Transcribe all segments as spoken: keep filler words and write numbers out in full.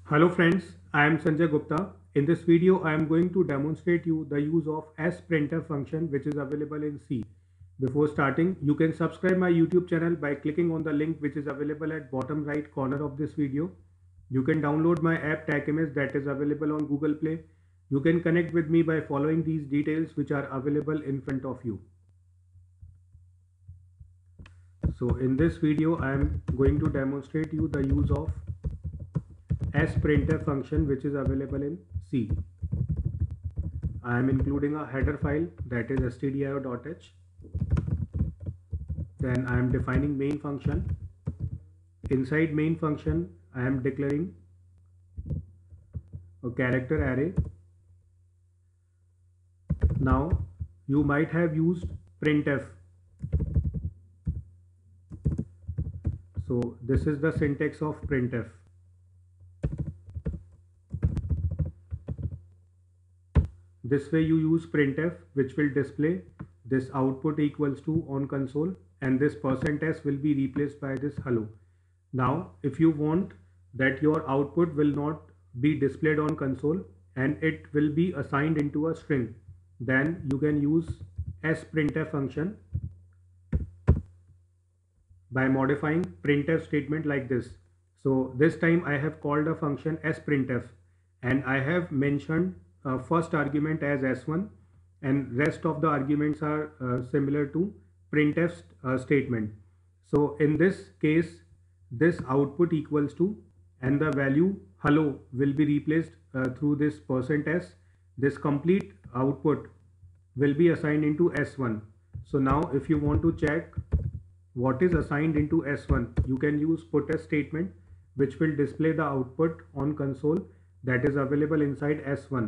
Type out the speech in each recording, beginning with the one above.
Hello friends, I am Sanjay Gupta. In this video, I am going to demonstrate you the use of sprintf function which is available in C. Before starting, you can subscribe my YouTube channel by clicking on the link which is available at bottom right corner of this video. You can download my app TechImage that is available on Google Play. You can connect with me by following these details which are available in front of you. So in this video, I am going to demonstrate you the use of sprintf function which is available in C. I am including a header file that is stdio.h. Then I am defining main function. Inside main function, I am declaring a character array. Now you might have used printf. So this is the syntax of printf. This way you use printf, which will display this output equals to on console, and this percent s will be replaced by this hello. Now if you want that your output will not be displayed on console and it will be assigned into a string, then you can use sprintf function by modifying printf statement like this. So this time I have called a function sprintf and I have mentioned Uh, first argument as s one and rest of the arguments are uh, similar to printf uh, statement. So in this case, this output equals to and the value hello will be replaced uh, through this percent s. This complete output will be assigned into s one. So now if you want to check what is assigned into s one, you can use putS statement which will display the output on console that is available inside s one.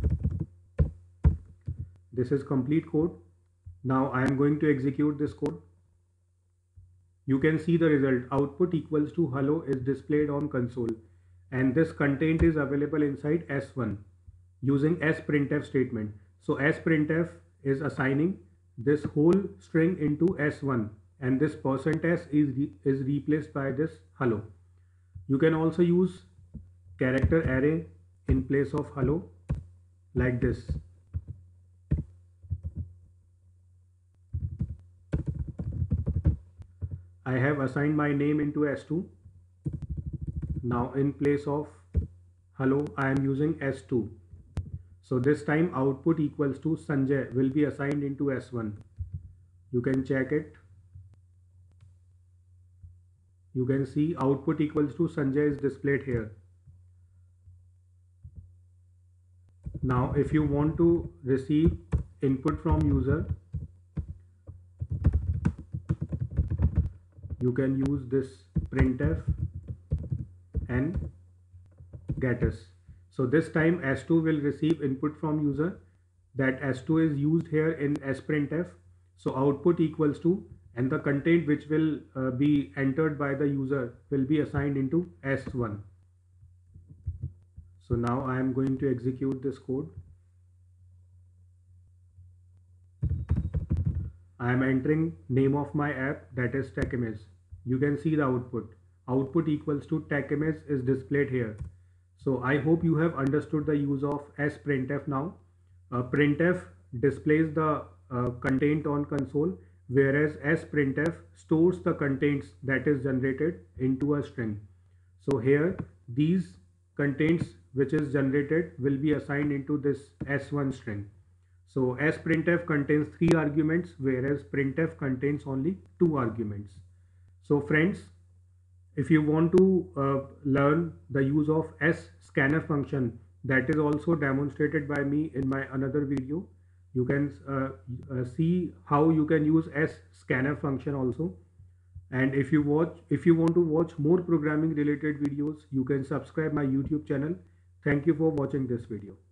This is complete code. Now I am going to execute this code. You can see the result. Output equals to hello is displayed on console and this content is available inside s one using sprintf statement. So sprintf is assigning this whole string into s one and this percent s is, re is replaced by this hello. You can also use character array in place of hello like this. I have assigned my name into s two. Now in place of hello I am using s two. So this time output equals to Sanjay will be assigned into s one. You can check it. You can see output equals to Sanjay is displayed here. Now if you want to receive input from user, you can use this printf and getS. So this time s two will receive input from user. That s two is used here in sprintf. So output equals to and the content which will uh, be entered by the user will be assigned into s one. So now I am going to execute this code. I am entering name of my app that is TechImage. You can see the output. Output equals to TechImage is displayed here. So I hope you have understood the use of sprintf now. Uh, printf displays the uh, content on console, whereas sprintf stores the contents that is generated into a string. So here these contents which is generated will be assigned into this s one string. So sprintf contains three arguments, whereas printf contains only two arguments. So friends, if you want to uh, learn the use of scanf function that is also demonstrated by me in my another video, you can uh, uh, see how you can use scanf function also. And if you watch, if you want to watch more programming related videos, you can subscribe my YouTube channel. Thank you for watching this video.